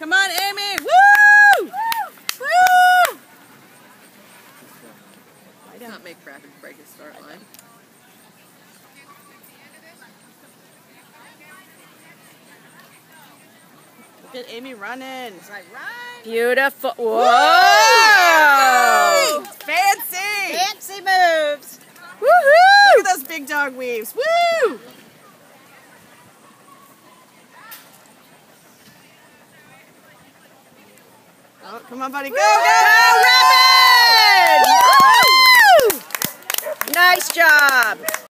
Come on, Amy. Woo! Woo! I did not make rapid break his start line. Look at Amy running. Right. Beautiful. Whoa! Whoa! Fancy! Fancy moves. Woohoo! Look at those big dog weaves. Woo! Oh, come on, buddy. Go, go! Rapid! Nice job.